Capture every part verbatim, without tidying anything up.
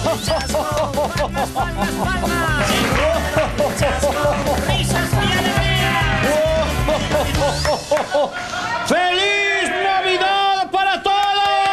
¡Feliz Navidad para todos!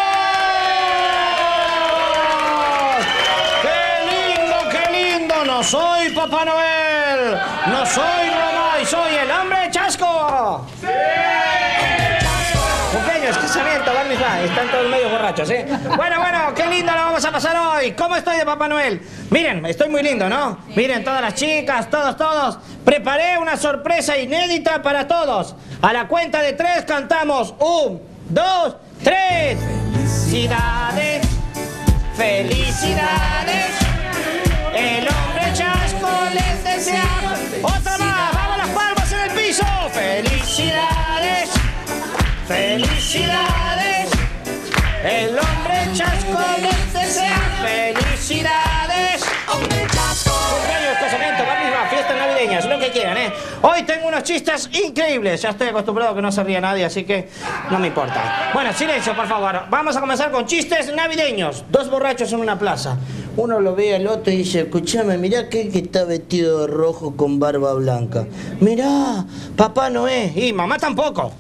¡Qué lindo, qué lindo! No soy Papá Noel, no soy Mamá y soy el hombre chasco. ¡Sí! Cumpleaños, casamiento, bar mitzvah, están todos medio borrachos, ¿eh? Bueno, bueno, qué lindo lo vamos a pasar hoy. ¿Cómo estoy de Papá Noel? Miren, estoy muy lindo, ¿no? Miren, todas las chicas, todos, todos. Preparé una sorpresa inédita para todos. A la cuenta de tres cantamos. Un, dos, tres. Felicidades, felicidades. El hombre chasco les desea. Otra más, vamos las palmas en el piso. Felicidades, felicidades. El hombre chasco les desea. Felicidades. Hombre chasco. Cumpleaños, casamiento, bar mitzvah, fiestas navideñas, lo que quieran, ¿eh? Hoy tengo unos chistes increíbles. Ya estoy acostumbrado a que no se ríe nadie, así que no me importa. Bueno, silencio, por favor. Vamos a comenzar con chistes navideños. Dos borrachos en una plaza. Uno lo ve al otro y dice, escúchame, mirá aquel que está vestido de rojo con barba blanca. Mirá, Papá Noé. Y mamá tampoco.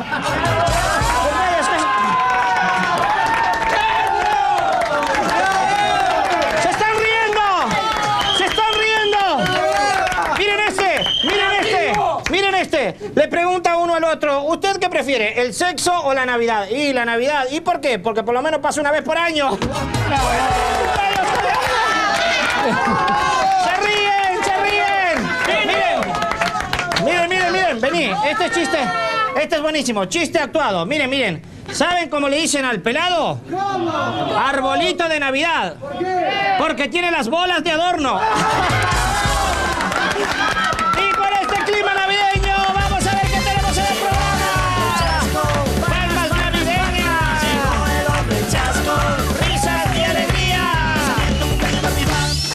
Le pregunta uno al otro, ¿usted qué prefiere, el sexo o la Navidad? Y la Navidad, ¿y por qué? Porque por lo menos pasa una vez por año. ¡Se ríen, se ríen! Miren, miren, miren, miren, vení, este chiste, este es buenísimo, chiste actuado, miren, miren. ¿Saben cómo le dicen al pelado? ¿Cómo? Arbolito de Navidad. ¿Por qué? Porque tiene las bolas de adorno.